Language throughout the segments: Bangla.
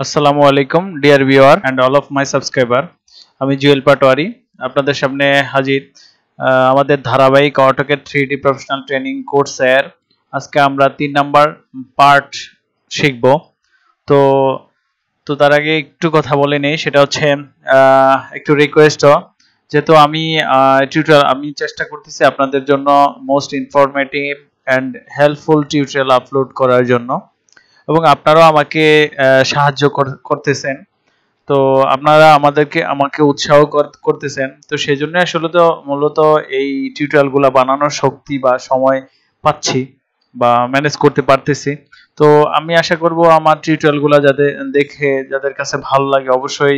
আসসালামু আলাইকুম dear viewer and all of my subscriber. আমি জুয়েল পাটোয়ারি আপনাদের সামনে হাজির। আমাদের ধারাবাহিক অটোক্যাড 3D প্রফেশনাল ট্রেনিং কোর্সের আজকে আমরা 3 নাম্বার পার্ট শিখব। তো তো তার আগে একটু কথা বলে নেই, সেটা হচ্ছে একটু রিকোয়েস্ট, যেহেতু আমি টিউটোরিয়াল আমি চেষ্টা করতেছি আপনাদের জন্য most informative and helpful tutorial upload করার জন্য, এবং আপনারাও আমাকে সাহায্য করতেছেন। তো আপনারা আমাকে উৎসাহ করতেছেন। তো সেই জন্য আসলে তো মূলত এই টিউটোরিয়ালগুলো বানানোর শক্তি বা সময় পাচ্ছি বা ম্যানেজ করতে পারতেছি। তো আমি আশা করব আমার টিউটোরিয়ালগুলো যাদের কাছে ভালো লাগে অবশ্যই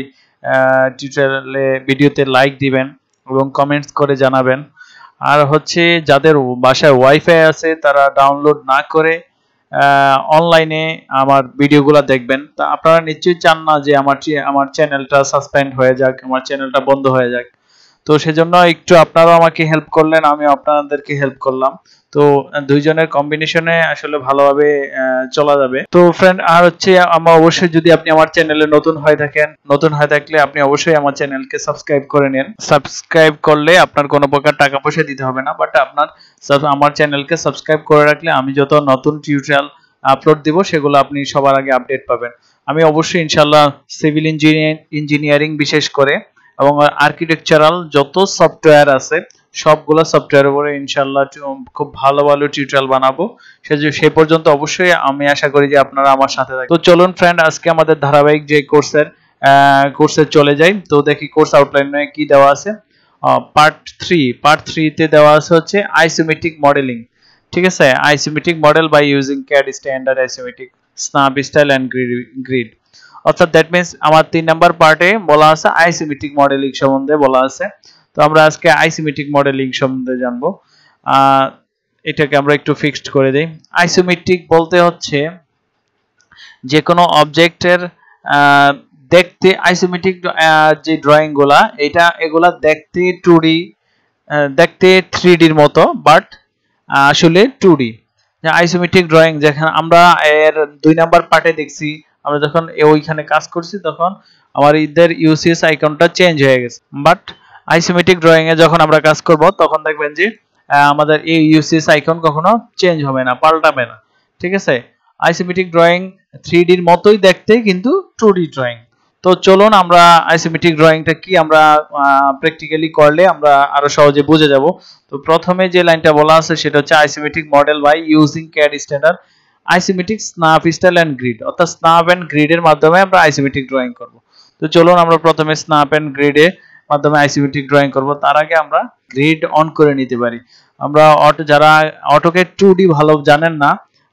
ভিডিওতে লাইক দিবেন এবং কমেন্টস করে জানাবেন। আর হচ্ছে যাদের বাসায় ওয়াইফাই আছে তারা ডাউনলোড না করে অনলাইনে আমার ভিডিওগুলো দেখবেন। তা আপনারা নিশ্চয়ই চান না যে আমার চ্যানেলটা সাসপেন্ড হয়ে যাক, আমার চ্যানেলটা বন্ধ হয়ে যাক। তো সেজন্য একটু আপনারাও আমাকে হেল্প করলেন, আমি আপনাদেরকে হেল্প করলাম। তো দুইজনের কম্বিনেশনে আসলে ভালোভাবে চলা যাবে। তো ফ্রেন্ড, আর হচ্ছে আমার অবশ্যই যদি আপনি আমার চ্যানেলে নতুন হয়ে থাকলে আপনি অবশ্যই আমার চ্যানেলকে সাবস্ক্রাইব করে নেন। সাবস্ক্রাইব করলে আপনার কোনো প্রকার টাকা পয়সা দিতে হবে না, বাট আমার চ্যানেলকে সাবস্ক্রাইব করে রাখলে আমি যত নতুন টিউটোরিয়াল আপলোড দিব সেগুলো আপনি সবার আগে আপডেট পাবেন। আমি অবশ্যই ইনশাআল্লাহ সিভিল ইঞ্জিনিয়ারিং বিশেষ করে এবং আর্কিটেকচারাল যত সফটওয়্যার আছে সবগুলো সফটওয়্যারের উপরে ইনশাআল্লাহ খুব ভালো ভালো টিউটোরিয়াল বানাবো। সেই পর্যন্ত অবশ্যই আমি আশা করি যে আপনারা আমার সাথে থাকবেন। তো চলুন ফ্রেন্ড, আজকে আমাদের ধারাবাহিক যে কোর্সে চলে যাই। তো দেখি কোর্স আউটলাইনে কি দেওয়া আছে। পার্ট 3 তে দেওয়া আছে হচ্ছে আইসোমেট্রিক মডেলিং। ঠিক আছে, isometric model by using CAD standard isometric snap style and grid. অর্থাৎ দ্যাট মিন্স আমার 3 নাম্বার পার্টে বলা আছে আইসোমেট্রিক মডেলিং সম্বন্ধে বলা আছে। তো আমরা আজকে আইসোমেট্রিক মডেলিং সম্বন্ধে জানবো। এটাকে আমরা একটু ফিক্সড করে দেই। আইসোমেট্রিক বলতে হচ্ছে যে কোনো অবজেক্টের দেখতে আইসোমেট্রিক যে ড্রয়িং গুলা এগুলা দেখতে 3D এর মতো, বাট আসলে 2D। আইসোমেট্রিক ড্রয়িং যেখানে আমরা এর 2 নাম্বার পার্টে দেখছি, আমরা যখন ওইখানে কাজ করছি তখন আমার এদের ইউসিএস আইকনটা চেঞ্জ হয়ে গেছে। বাট আইসোমেট্রিক ড্রয়িং এ যখন আমরা কাজ করব তখন দেখবেন যে আমাদের এই ইউসিএস আইকন কখনো চেঞ্জ হবে না, পাল্টাবে না। ঠিক আছে, আইসোমেট্রিক ড্রয়িং 3D এর মতোই দেখতে, কিন্তু 2D ড্রয়িং। তো চলুন আমরা আইসোমেট্রিক ড্রয়িংটা কি আমরা প্র্যাকটিক্যালি করলে আমরা আরো সহজে বুঝে যাব। তো প্রথমে যে লাইনটা বলা আছে সেটা হচ্ছে isometric model by using CAD standard isometric snap style and grid. অর্থাৎ স্ন্যাপ এন্ড গ্রিডের মাধ্যমে আমরা আইসোমেট্রিক ড্রয়িং করব। তো চলুন আমরা প্রথমে স্ন্যাপ এন্ড গ্রিডের মাধ্যমে আইসোমেট্রিক ড্রয়িং করব। তার আগে আমরা গ্রিড অন করে নিতে পারি। আমরা যারা অটোক্যাড 2D ভালো জানেন না,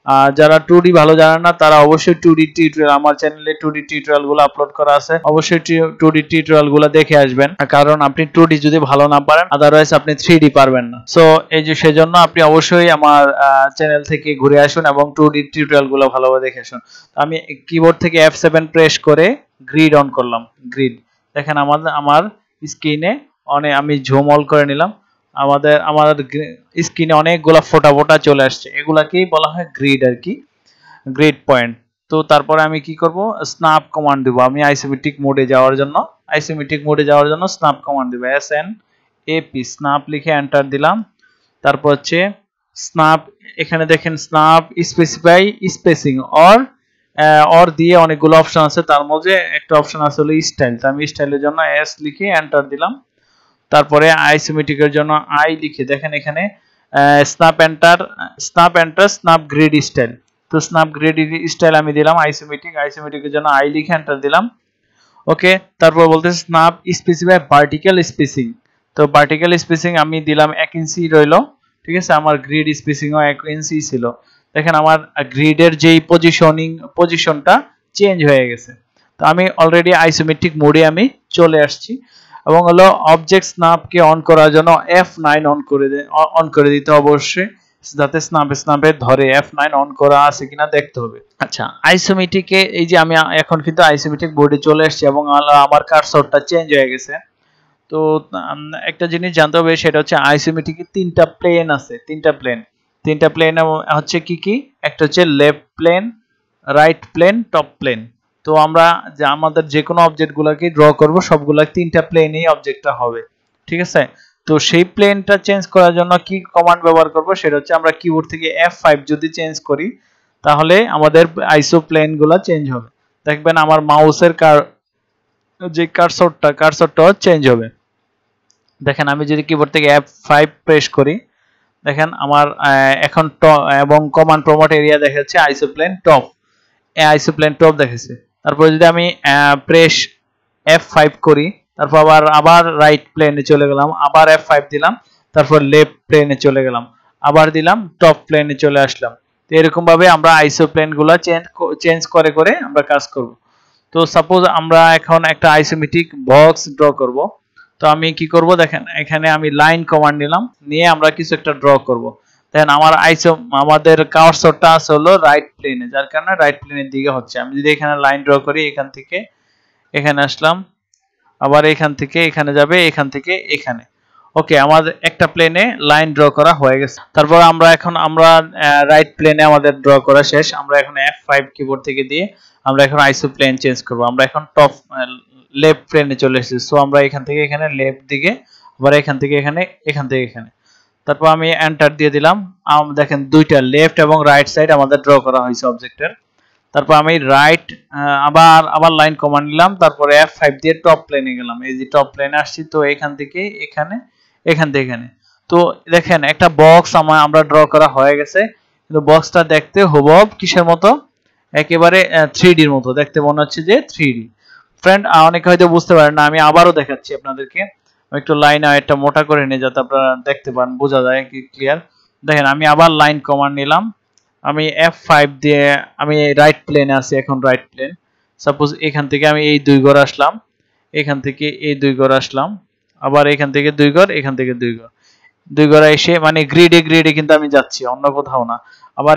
তারা অবশ্যই 2D টিউটোরিয়াল আমার চ্যানেলে 2D টিউটোরিয়াল গুলো আপলোড করা আছে, অবশ্যই 2D টিউটোরিয়াল গুলো দেখে আসবেন। কারণ আপনি 2D যদি ভালো না পারেন আদারওয়াইজ আপনি 3D পারবেন না। সো সেজন্য আপনি অবশ্যই আমার চ্যানেল থেকে ঘুরে আসুন এবং 2D টিউটোরিয়াল গুলো ভালোভাবে দেখে আসুন। আমি কিবোর্ড থেকে F7 প্রেস করে গ্রিড অন করলাম। গ্রিড দেখেন আমার স্ক্রিনে আমি ঝুম অল করে নিলাম। আমার স্ক্রিনে অনেকগুলা ফোটা ফোটা চলে আসছে, এগুলাকেই বলা হয় গ্রিড আর কি, গ্রিড পয়েন্ট। তো তারপরে আমি কি করব, স্ন্যাপ কমান্ড দেব। আমি আইসোমেট্রিক মোডে যাওয়ার জন্য স্ন্যাপ কমান্ড দেব। SNAP স্ন্যাপ লিখে এন্টার দিলাম। তারপর হচ্ছে স্ন্যাপ, এখানে দেখেন স্ন্যাপ স্পেসিফাই স্পেসিং অর দিয়ে অনেকগুলো অপশন আছে, তার মধ্যে একটা অপশন আছে হলো স্টাইল। তো আমি স্টাইলের জন্য S লিখে এন্টার দিলাম। তারপরে আইসোমেট্রিকের জন্য আই লিখে দেখেন এখানে snap enter snap grid style. তো স্ন্যাপ গ্রিড স্টাইল আমি দিলাম আইসোমেট্রিকের জন্য আই লিখে এন্টার দিলাম। ওকে, তারপর বলতেছে স্ন্যাপ স্পেসিফাই ভার্টিক্যাল স্পেসিং। তো ভার্টিক্যাল স্পেসিং আমি দিলাম 1 ইঞ্চি রইলো। ঠিক আছে, আমার গ্রিড স্পেসিংও 1 ইঞ্চি ছিল। দেখেন আমার গ্রিডের যেই পজিশনটা চেঞ্জ হয়ে গেছে। তো আমি অলরেডি আইসোমেট্রিক মোডে আমি চলে আসছি। এবং হলো অবজেক্ট স্ন্যাপকে অন করার জন্য F9 অন করে দিতে অবশ্যই, যাতে স্ন্যাপে ধরে। F9 অন করা আছে কিনা দেখতে হবে। আচ্ছা, আইসোমেট্রিকে এই যে আমি এখন কিন্তু আইসোমেট্রিক বোর্ডে চলে আসছি এবং আমার কার্সরটা চেঞ্জ হয়ে গেছে। তো একটা জিনিস জানতে হবে, সেটা হচ্ছে আইসোমেট্রিকে 3টা প্লেন আছে। 3টা প্লেন হচ্ছে কি? একটা হচ্ছে left plane, right plane, top plane. তো আমরা যে আমাদের যে কোনো অবজেক্টগুলোকে ড্র করব সবগুলা তিনটা প্লেনেই অবজেক্টটা হবে, ঠিক আছে। তো সেই প্লেনটা চেঞ্জ করার জন্য কি কমান্ড ব্যবহার করব সেটা হচ্ছে আমরা কিবোর্ড থেকে F5 যদি চেঞ্জ করি তাহলে আমাদের আইসো প্লেনগুলো চেঞ্জ হবে। দেখবেন আমার মাউসের যে কার্সরটাও চেঞ্জ হবে। দেখেন আমি যদি কিবোর্ড থেকে F5 প্রেস করি, দেখেন আমার এখন এবং কমান্ড প্রমোট এরিয়া দেখাচ্ছে আইসোপ্লেন টপ, আইসোপ্লেন টপ দেখাচ্ছে। তারপর যদি আমি প্রেস F5 করি, তারপর আবার রাইট প্লেনে চলে গেলাম, আবার F5 দিলাম, তারপর লেফট প্লেনে চলে গেলাম, আবার দিলাম, টপ প্লেনে চলে আসলাম। তো এরকম ভাবে আমরা আইসোপ্লেনগুলো চেঞ্জ করে করে আমরা কাজ করব। তো সাপোজ আমরা এখন একটা আইসোমেট্রিক বক্স ড্র করব। তো আমি কি করব, দেখেন এখানে আমি লাইন কমান্ড নিলাম, নিয়ে আমরা কিছু একটা ড্র করব। দেখেন আমাদের কার্সরটা আছে হলো রাইট প্লেনে, যার কারণে রাইট প্লেনের দিকে হচ্ছে। আমি যদি এখানে লাইন ড্র করি, এখান থেকে এখানে আসলাম, আবার এখান থেকে এখানে যাবে, এখান থেকে এখানে। ওকে, আমাদের একটা প্লেনে লাইন ড্র করা হয়ে গেছে। তারপর আমরা রাইট প্লেনে আমাদের ড্র করা শেষ। আমরা এখন F5 কিবোর্ড থেকে দিয়ে আমরা এখন আইসো প্লেন চেঞ্জ করব। আমরা এখন টপ লেফট প্লেনে চলে এসেছি। সো আমরা এখান থেকে এখানে লেফট দিকে, আবার এখান থেকে এখানে, এখান থেকে এখানে। তারপর আমি এন্টার দিয়ে দিলাম। দেখেন দুইটা লেফট এবং রাইট সাইড আমাদের ড্র করা হয়েছে অবজেক্টের। তারপর আমি রাইট আবার লাইন কমান্ড নিলাম, তারপরে F5 দিয়ে টপ প্লেনে গেলাম। এই যে টপ প্লেনে আসছি, তো এখান থেকে এখানে, এখান থেকে এখানে। তো দেখেন একটা বক্স আমরা ড্র করা হয়ে গেছে, কিন্তু বক্সটা দেখতে হুবহু কিসের মতো, একেবারে 3D এর মতো দেখতে মনে হচ্ছে যে 3D। ফ্রেন্ড, অনেকে হয়তো বুঝতে পারেন না, আমি আবারও দেখাচ্ছি আপনাদেরকে। একটু লাইন একটা মোটা করে নিয়ে যাতে আপনারা দেখতে পান, বোঝা যায় কি ক্লিয়ার। দেখেন আমি আবার লাইন কমান্ড নিলাম, আমি F5 দিয়ে আমি রাইট প্লেনে আছি, এখন রাইট প্লেন। সাপোজ এখান থেকে আমি এই দুই ঘর আসলাম, এখান থেকে এই দুই ঘর আসলাম, আবার এখান থেকে দুই ঘর, এখান থেকে দুই ঘর, দুই ঘর এসে মানে গ্রিডে কিন্তু আমি যাচ্ছি, অন্য কোথাও না। আবার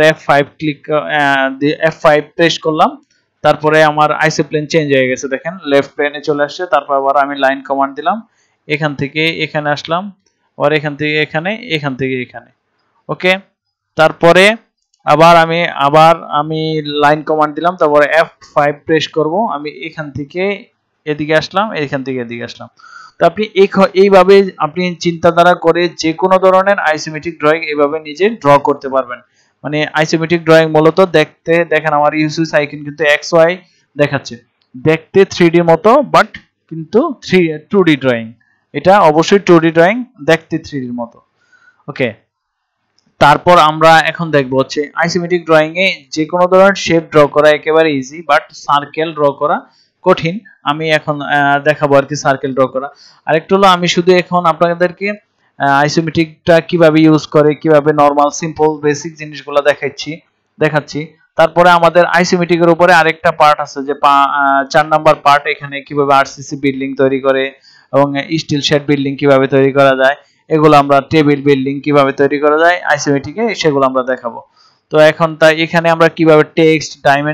F5 প্রেস করলাম, তারপরে আমার আইসো প্লেন চেঞ্জ হয়ে গেছে। দেখেন লেফট প্লেনে চলে আসছে। তারপর আবার আমি লাইন কমান্ড দিলাম, এখান থেকে এখানে আসলাম, আবার এখান থেকে এখানে, এখান থেকে এখানে। ওকে, তারপরে আবার আমি লাইন কমান্ড দিলাম, তারপরে F5 প্রেস করব, আমি এখান থেকে এদিকে আসলাম, এখান থেকে এদিকে আসলাম। তো আপনি এইভাবে আপনি চিন্তাধারা করে যে কোনো ধরনের আইসোমেট্রিক ড্রয়িং এইভাবে নিজে ড্র করতে পারবেন। মানে আইসোমেট্রিক ড্রয়িং মূলত দেখেন আমার ইউসিস আইকন কিন্তু XY দেখাচ্ছে, দেখতে 3D মতো, বাট কিন্তু 2D ড্রয়িং। এটা অবশ্যই 2D ড্রয়িং, দেখতে 3D এর মতো। ওকে, তারপর আমরা এখন দেখব হচ্ছে আইসোমেট্রিক ড্রয়িং এ যে কোনো ধরনের শেপ ড্র করা একেবারে ইজি, বাট সার্কেল ড্র করা কঠিন। আমি এখন দেখাবো আর কি সার্কেল ড্র করা। আরেকটু হলো আমি শুধু এখন আপনাদেরকে আইসোমেট্রিকটা কিভাবে ইউজ করে, কিভাবে নরমাল সিম্পল বেসিক জিনিসগুলো দেখাচ্ছি। তারপরে আমাদের আইসোমেট্রিকের উপরে আরেকটা পার্ট আছে, যে 4 নাম্বার পার্ট, এখানে কিভাবে আরসিসি বিল্ডিং তৈরি করে এবং স্টিল শেড বিল্ডিং কিভাবে তৈরি করা যায়, এগুলো আমরা টেবিল বিল্ডিং কিভাবে তৈরি করা যায় আইসোমেট্রিকে, সেগুলো আমরা দেখাবো। তো এখন এখানে আমরা কিভাবে টেক্সট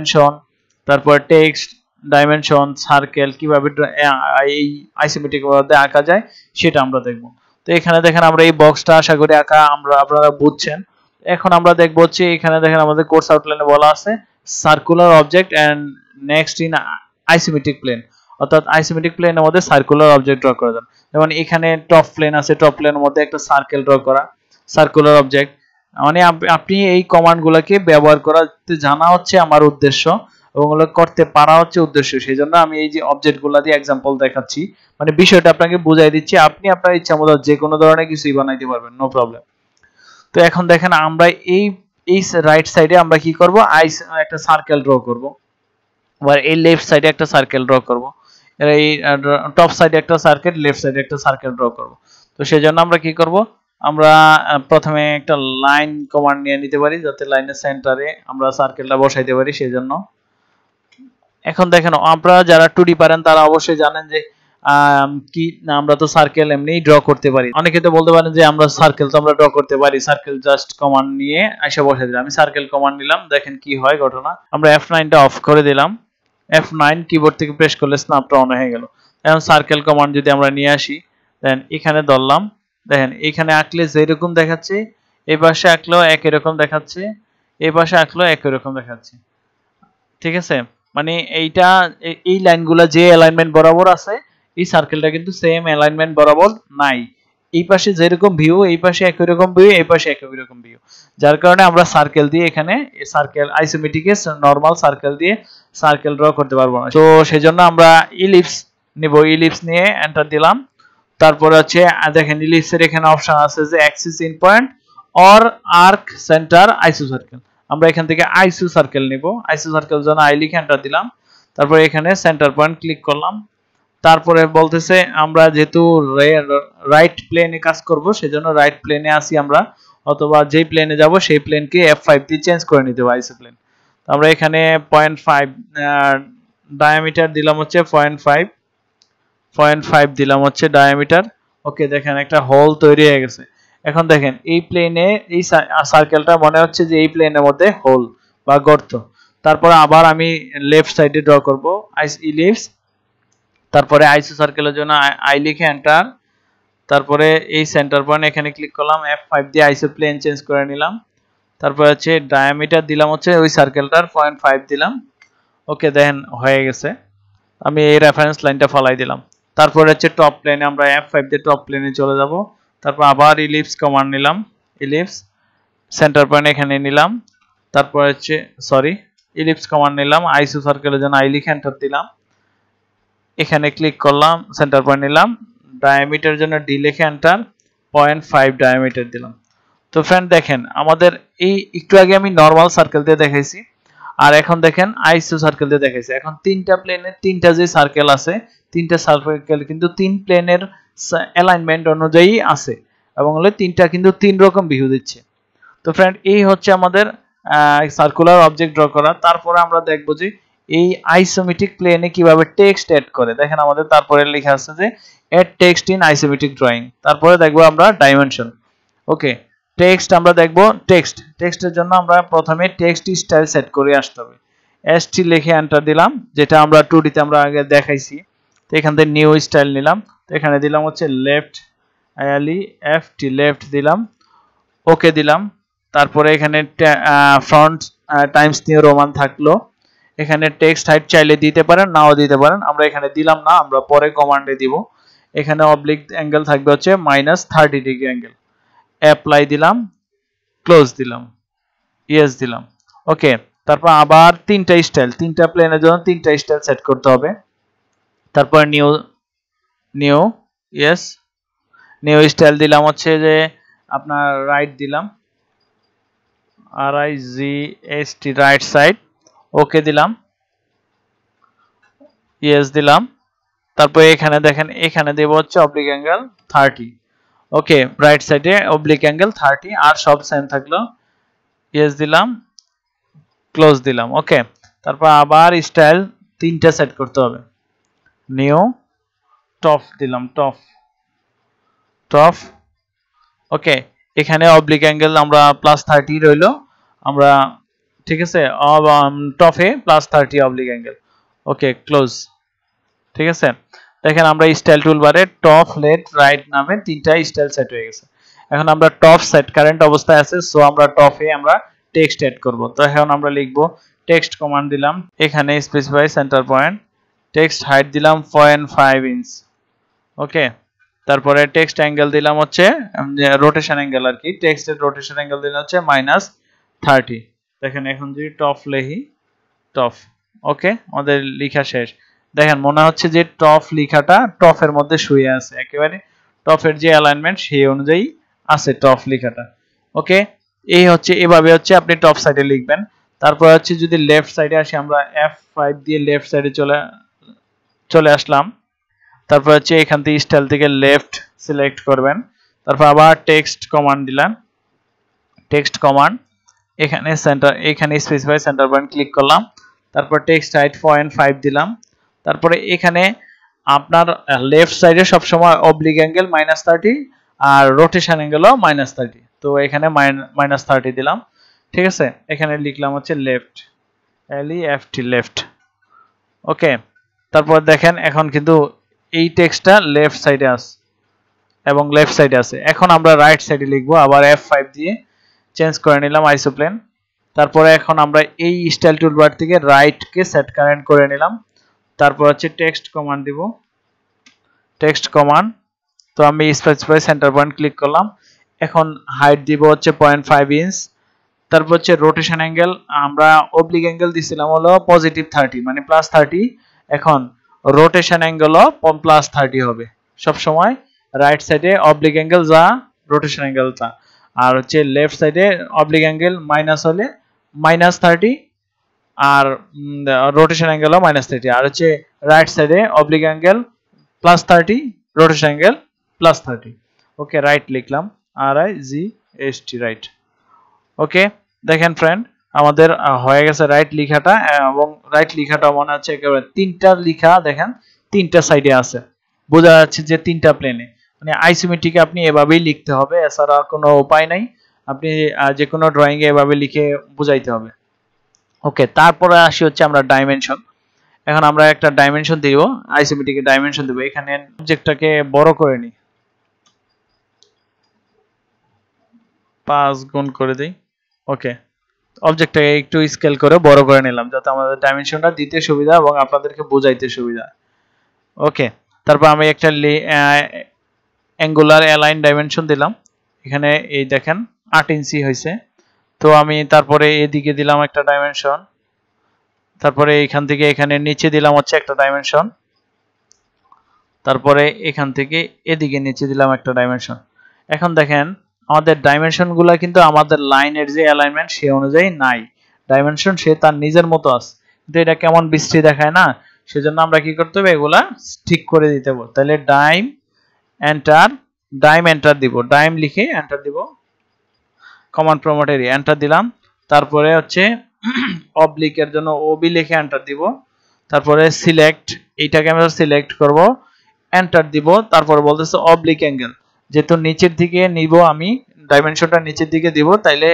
ডাইমেনশন সার্কেল কিভাবে এই আইসোমেট্রিক মধ্যে আঁকা যায় সেটা আমরা দেখব। তো এখানে দেখেন আমরা এই বক্সটা আশা করি আঁকা আপনারা বুঝছেন। এখন আমরা দেখব হচ্ছে এখানে দেখেন আমাদের কোর্স আউটলাইনে বলা আছে circular object and next in isometric plane, অর্থাৎ আইসোমেট্রিক প্লেনের মধ্যে সার্কুলার অবজেক্ট ড্র করা যায়। যেমন এখানে টপ প্লেন আছে, টপ প্লেনের মধ্যে একটা সার্কেল ড্র করা, সার্কুলার অবজেক্ট। মানে আপনি এই কমান্ডগুলোকে ব্যবহার করাতে জানা হচ্ছে আমার উদ্দেশ্য, এবং ওগুলো করতে পারা হচ্ছে উদ্দেশ্য। সেই জন্য আমি এই যে অবজেক্টগুলো দিয়ে এক্সাম্পল দেখাচ্ছি, মানে বিষয়টা আপনাকে বুঝাই দিচ্ছি। আপনি আপনার ইচ্ছা মতো যে কোনো ধরনের কিছুই বানাইতে পারবেন, নো প্রবলেম। তো এখন দেখেন আমরা এই রাইট সাইডে আমরা কি করব, একটা সার্কেল ড্র করব, আবার এই লেফট সাইডে একটা সার্কেল ড্র করব, এই টপ সাইডে একটা সার্কেল, লেফট সাইডে একটা সার্কেল ড্র করব। তো সেজন্য আমরা কি করব, আমরা প্রথমে একটা লাইন কমান্ড নিয়ে নিতে পারি, যাতে লাইনের সেন্টারে আমরা সার্কেলটা বসাইতে পারি। সেজন্য এখন দেখেন আপনারা যারা 2D পারেন তারা অবশ্যই জানেন যে কি আমরা তো সার্কেল এমনি ড্র করতে পারি। অনেকে তো বলতে পারেন যে আমরা সার্কেল তো আমরা ড্র করতে পারি, সার্কেল জাস্ট কমান্ড নিয়ে এসে বসাই দিলাম। আমি সার্কেল কমান্ড নিলাম, দেখেন কি হয় ঘটনা। আমরা F9টা অফ করে দিলাম, F9 কিবোর্ড থেকে প্রেস করলে স্ন্যাপটা অন হয়ে গেল। এখন সার্কেল কমান্ড যদি আমরা নিয়ে আসি, দেন এখানে ধরলাম, দেখেন এখানে আঁকলে যেরকম দেখাচ্ছে, এই পাশে আঁকলেও একই রকম দেখাচ্ছে, এই পাশে আঁকলেও একই রকম দেখাচ্ছে, ঠিক আছে। মানে এইটা এই লাইনগুলো যে অ্যালাইনমেন্ট বরাবর আছে এই সার্কেলটা কিন্তু সেম অ্যালাইনমেন্ট বরাবর নাই। এই পাশে যেরকম ভিউ এই পাশে একই রকম ভিউ, এই পাশে একই রকম ভিউ, যার কারণে আমরা সার্কেল দিয়ে এখানে সার্কেল আইসোমেট্রিকে নরমাল সার্কেল দিয়ে সার্কেল ড্র করতে পারবো না। তো সেজন্য আমরা ইলিপস নিব, ইলিপস নিয়ে এন্টার দিলাম। তারপরে হচ্ছে দেখেন ইলিপসের এখানে অপশন আছে যে axis in point or arc centre isocircle. আমরা এখান থেকে আইসো সার্কেল নিব, আইসো সার্কেল জন্য আই লিখে এন্টার দিলাম। তারপরে এখানে সেন্টার পয়েন্ট ক্লিক করলাম। তারপরে বলতেছে আমরা যেহেতু রাইট প্লেনে কাজ করব সেজন্য রাইট প্লেনে আসি আমরা, অথবা যেই প্লেনে যাব সেই প্লেনকে F5 দিয়ে চেঞ্জ করে নিতে হবে আইসো প্লেন। আমরা এখানে 0.5 ডায়ামিটার দিলাম হচ্ছে 0.5 দিলাম হচ্ছে ডায়ামিটার। ওকে, দেখেন একটা হোল তৈরি হয়ে গেছে। এখন দেখেন এই প্লেনে এই সার্কেলটা মনে হচ্ছে যে এই প্লেনের মধ্যে হোল বা গর্ত। তারপর আবার আমি লেফট সাইডে ড্র করব ইলিপস। তারপরে আইসো সার্কেলের জন্য আই লিখে এন্টার। তারপরে এই সেন্টার পয়েন্ট এখানে ক্লিক করলাম, F5 দিয়ে আইসো প্লেন চেঞ্জ করে নিলাম। তারপর হচ্ছে ডায়ামিটার দিলাম হচ্ছে ওই সার্কেলটার 0.5 দিলাম। ওকে, দেখেন হয়ে গেছে। আমি এই রেফারেন্স লাইনটা ফলাই দিলাম। তারপর হচ্ছে টপ প্লেনে আমরা F5 দিয়ে টপ প্লেনে চলে যাব। তারপর আবার ইলিপস কমান্ড নিলাম, ইলিপস সেন্টার পয়েন্ট এখানে নিলাম। তারপর হচ্ছে ইলিপস কমান্ড নিলাম, আইসো সার্কেলের জন্য আই লিখে এন্টার দিলাম। এখানে ক্লিক করলাম, সেন্টার পয়েন্ট নিলাম, ডায়ামিটারের জন্য ডি লিখে এন্টার, 0.5 ডায়ামিটার দিলাম। তো ফ্রেন্ড দেখেন আমাদের এই একটু আগে আমি নরমাল সার্কেল দিয়ে দেখাইছি, আর এখন দেখেন আইসো সার্কেল দিয়ে দেখাইছি। এখন তিনটা প্লেনের তিনটা যে সার্কেল আছে, তিনটা সার্কেল কিন্তু তিন প্লেনের অ্যালাইনমেন্ট অনুযায়ী আছে, এবং হলে তিনটা কিন্তু তিন রকম ভিউ দিচ্ছে। তো ফ্রেন্ড এই হচ্ছে আমাদের সার্কুলার অবজেক্ট ড্র করা। তারপরে আমরা দেখব যে এই আইসোমেট্রিক প্লেনে কিভাবে টেক্সট এড করে। দেখেন আমাদের তারপরে লেখা আছে যে add text in isometric drawing. তারপরে দেখব আমরা ডাইমেনশন। ওকে, টেক্সট আমরা দেখব, টেক্সটের জন্য আমরা প্রথমে টেক্সট স্টাইল সেট করে আসতে হবে। এসটি লিখে এন্টার দিলাম, যেটা আমরা 2D তে আমরা আগে দেখাইছি। তো এখান থেকে নিউ স্টাইল নিলাম, তো এখানে দিলাম হচ্ছে লেফট এফটি লেফট দিলাম, ওকে দিলাম। তারপরে এখানে ফন্ট টাইমস নিউ রোমান থাকলো। এখানে টেক্সট হাইট চাইলে দিতে পারেন, নাও দিতে পারেন, আমরা এখানে দিলাম না, আমরা পরে কমান্ডে দিব। এখানে অবলিক অ্যাঙ্গেল থাকবে হচ্ছে -30 ডিগ্রি অ্যাঙ্গেল। অ্যাপ্লাই দিলাম, ক্লোজ দিলাম, ইয়েস দিলাম। ওকে, তারপর আবার তিনটা প্লেনের জন্য তিনটা স্টাইল সেট করতে হবে। তারপর নিউ ইয়েস, নিউ স্টাইল দিলাম হচ্ছে যে আপনার রাইট দিলাম, RIGST রাইট সাইড, ওকে দিলাম, ইয়েস দিলাম। তারপর এখানে দেখেন এখানে দেব হচ্ছে অবলিক অ্যাঙ্গেল 30। ওকে, রাইট সাইডে অবলিক অ্যাঙ্গেল 30, আর সব সেম থাকলো, ইয়েস দিলাম, ক্লোজ দিলাম। ওকে, তারপর আবার স্টাইল তিনটা সেট করতে হবে। নিউ টপ দিলাম, টপ। ওকে, এখানে অবলিক অ্যাঙ্গেল আমরা +30 রইলো, আমরা ঠিক আছে টপে +30 অবলিক অ্যাঙ্গেল। ওকে, ক্লোজ। ঠিক আছে, দেখেন আমরা স্টাইল টুলবারে টপ লেফট রাইট নামে তিনটা স্টাইল সেট হয়ে গেছে। এখন আমরা টপ সেট কারেন্ট অবস্থায় আছে, সো আমরা টপে আমরা টেক্সট এড করব। তো এখন আমরা লিখব টেক্সট কমান্ড দিলাম, এখানে specify centre point, text height দিলাম 0.5 ইঞ্চ। ওকে, তারপরে টেক্সট অ্যাঙ্গেল দিলাম হচ্ছে রোটেশন অ্যাঙ্গেল আর কি, টেক্সটের রোটেশন অ্যাঙ্গেল দিলাম হচ্ছে -30। দেখেন এখন যদি টপ লিখি, টপ। ওকে, আমাদের লেখা শেষ। দেখেন মনে হচ্ছে যে টপ লেখাটা টপের মধ্যে শুয়ে আছে, একেবারে টপের যে অ্যালাইনমেন্ট সেই অনুযায়ী আছে টপ লেখাটা। ওকে, এই হচ্ছে এভাবে হচ্ছে আপনি টপ সাইডে লিখবেন। তারপর হচ্ছে যদি লেফট সাইডে আসি, আমরা F5 দিয়ে লেফট সাইডে চলে আসলাম। তারপর হচ্ছে এখান থেকে স্টাইল থেকে লেফট সিলেক্ট করবেন। তারপর আবার টেক্সট কমান্ড দিলাম, টেক্সট কমান্ড, এখানে স্পেসিফাই সেন্টার পয়েন্ট ক্লিক করলাম। তারপর টেক্সট হাইট 0.5 দিলাম। তারপরে এখানে আপনার লেফট সাইডে সবসময় অবলিক অ্যাঙ্গেল -30 আর রোটেশন অ্যাঙ্গেলও -30। তো এখানে -30 দিলাম। ঠিক আছে, এখানে লিখলাম হচ্ছে লেফট, LEFT লেফট। ওকে, তারপর দেখেন এখন কিন্তু এই টেক্সটটা লেফট সাইডে আছে এবং লেফট সাইডে আছে। এখন আমরা রাইট সাইডে লিখবো, আবার F5 দিয়ে চেঞ্জ করে নিলাম আইসোপ্লেন। তারপরে এখন আমরা এই স্টাইল টুলবার থেকে রাইট কে সেট কারেন্ট করে নিলাম। তারপর হচ্ছে টেক্সট কমান্ড দিব, টেক্সট কমান্ড। তো আমি স্পেসিফাই সেন্টার পয়েন্ট ক্লিক করলাম। এখন হাইট দিব হচ্ছে 0.5 ইঞ্চ। তারপর হচ্ছে রোটেশন অ্যাঙ্গেল, আমরা অবলিক অ্যাঙ্গেল দিছিলাম হলো +30 মানে +30। এখন রোটেশন অ্যাঙ্গেলও +30 হবে সব সময়। রাইট সাইডে অবলিক অ্যাঙ্গেল যা, রোটেশন অ্যাঙ্গেল তা। আর হচ্ছে লেফট সাইডে অবলিক অ্যাঙ্গেল মাইনাস হলে -30 আর রোটেশন অ্যাঙ্গেলও -30। আর হচ্ছে রাইট সাইডে oblique angle +30, rotation angle +30। Okay, right লিখলাম, RIGHT, রাইট। ওকে, দেখেন ফ্রেন্ড আমাদের হয়ে গেছে রাইট লেখাটা। এবং রাইট লেখাটা মনে হচ্ছে একেবারে তিনটা লেখা, দেখেন তিনটা সাইডে আছে, বোঝা যাচ্ছে যে তিনটা প্লেনে। মানে আইসোমেট্রিকে আপনি এভাবেই লিখতে হবে, এছাড়া কোনো উপায় নাই। আপনি যে কোনো ড্রয়িং এ এভাবে লিখে বুঝাইতে হবে। ওকে, তারপরে আসি হচ্ছে আমরা ডাইমেনশন। এখন আমরা একটা ডাইমেনশন দিব, আইসোমেট্রিকে ডাইমেনশন দেব। এখানে অবজেক্টটাকে বড় করে নিই, 5 গুণ করে দেই। ওকে, অবজেক্টটাকে একটু স্কেল করে বড় করে নিলাম যাতে আমাদের ডাইমেনশনটা দিতে সুবিধা এবং আপনাদেরকে বোঝাইতে সুবিধা। ওকে, তারপর আমি একটা অ্যাঙ্গুলার অ্যালাইন ডাইমেনশন দিলাম। এখানে এই দেখেন 8 ইঞ্চি হয়েছে। তো আমি তারপরে এদিকে দিলাম একটা ডাইমেনশন, তারপরে এখান থেকে এখানে নিচে দিলাম হচ্ছে একটা ডাইমেনশন, তারপরে এখান থেকে এদিকে নিচে দিলাম একটা ডাইমেনশন। এখন দেখেন আমাদের ডাইমেনশনগুলো কিন্তু আমাদের লাইনের যে অ্যালাইনমেন্ট সে অনুযায়ী নাই, ডাইমেনশন সে তার নিজের মতো আছে, কিন্তু এটা কেমন বিশ্রী দেখায় না। সেজন্য আমরা কি করতে হবে, এগুলা ঠিক করে দিতে হবে। তাহলে ডাইম এন্টার দিব, ডাইম লিখে এন্টার দিব, কমান্ড প্রম্পটে এন্টার দিলাম। তারপরে হচ্ছে অবলিকের জন্য ওবি লিখে এন্টার দিব। তারপরে সিলেক্ট, এইটাকে আমরা সিলেক্ট করব, এন্টার দিব। তারপরে বলতেছে অবলিক অ্যাঙ্গেল, যেহেতু নিচের দিকে নিব আমি, ডাইমেনশনটা নিচের দিকে দিব, তাইলে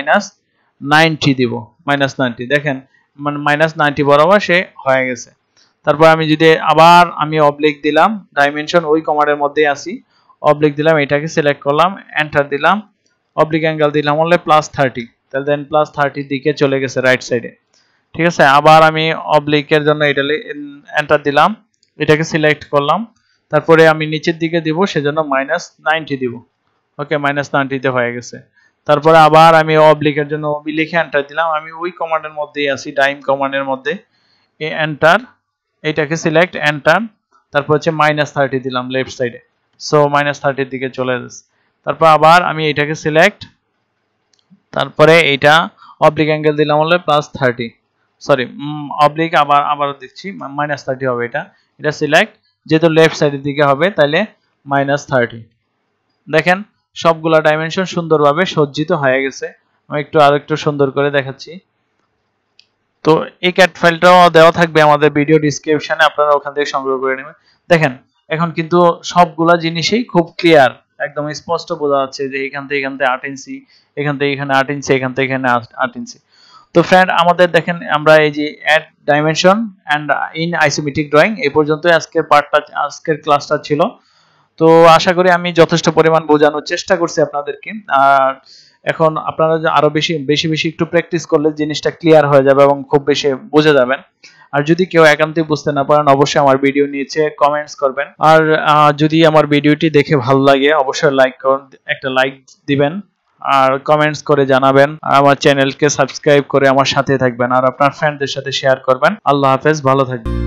-90 দিব, -90। দেখেন মানে -90 বরাবর সে হয়ে গেছে। তারপর আমি যদি আবার আমি অবলিক দিলাম, ডাইমেনশন ওই কমান্ডের মধ্যেই আসি, অবলিক দিলাম, এটাকে সিলেক্ট করলাম, এন্টার দিলাম, অবলিক অ্যাঙ্গেল দিলাম হলে +30, তাহলে দেন +30 দিকে চলে গেছে রাইট সাইডে। ঠিক আছে, আবার আমি অবলিকের জন্য এটা এন্টার দিলাম, এটাকে সিলেক্ট করলাম, তারপরে আমি নিচের দিকে দিব, সেজন্য -90 দিব। ওকে, -90 তে হয়ে গেছে। তারপরে আবার আমি অবলিকের জন্য ওবি লিখে এন্টার দিলাম, আমি ওই কমান্ডের মধ্যেই আছি, ডাইম কমান্ডের মধ্যে, এন্টার, এটাকে সিলেক্ট, এন্টার, তারপর হচ্ছে -30 দিলাম লেফট সাইডে, সো -30 এর দিকে চলে যাচ্ছে। তারপর আবার আমি এটাকে সিলেক্ট, তারপরে এইটা অবলিক অ্যাঙ্গেল দিলাম হলে +30, সরি অবলিক আবার দিচ্ছি, -30 হবে এটা সিলেক্ট, যেহেতু লেফট সাইডের দিকে হবে তাহলে -30। দেখেন সবগুলা ডাইমেনশন সুন্দরভাবে সজ্জিত হয়ে গেছে। আমি আরেকটু সুন্দর করে দেখাচ্ছি। তো এই ক্যাট ফাইলটাও দেওয়া থাকবে আমাদের ভিডিও ডেসক্রিপশনে, আপনারা ওখান থেকে সংগ্রহ করে নেবেন। দেখেন এখন কিন্তু সবগুলা জিনিসই খুব ক্লিয়ার, একদম স্পষ্ট বোঝা যাচ্ছে যে এখান থেকে 8 ইঞ্চি, এখান থেকে এখানে 8 ইঞ্চি, এখান থেকে এখানে 8 ইঞ্চি। তো ফ্রেন্ড আমাদের দেখেন আমরা এই যে add dimension and in isometric drawing এই পর্যন্তই আজকের ক্লাসটা ছিল। তো আশা করি আমি যথেষ্ট পরিমাণ বোঝানোর চেষ্টা করছি আপনাদেরকে। আর এখন আপনারা আরো বেশি একটু প্র্যাকটিস করলে জিনিসটা ক্লিয়ার হয়ে যাবে এবং খুব বেশি বুঝে যাবেন। আর যদি কেউ একান্তই বুঝতে না পারেন অবশ্যই আমার ভিডিও নিচে কমেন্টস করবেন। আর যদি আমার ভিডিওটি দেখে ভালো লাগে অবশ্যই একটা লাইক দিবেন আর কমেন্টস করে জানাবেন। আমার চ্যানেলকে সাবস্ক্রাইব করে আমার সাথে থাকবেন আর আপনার ফ্রেন্ডদের সাথে শেয়ার করবেন। আল্লাহ হাফেজ, ভালো থাকবেন।